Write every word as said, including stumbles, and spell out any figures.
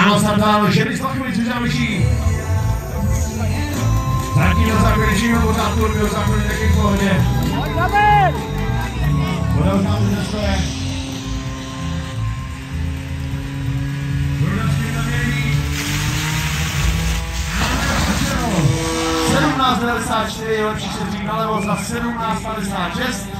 Ráno startoval Šerif Vlachovic, Vyžávičí. Zatím do zákonečního pořádku, do zákonečního taky v pohodě. Voda už nám už nestoje. sedmnáct devadesát čtyři, lepší se dřív nalevo za sedmnáct padesát šest.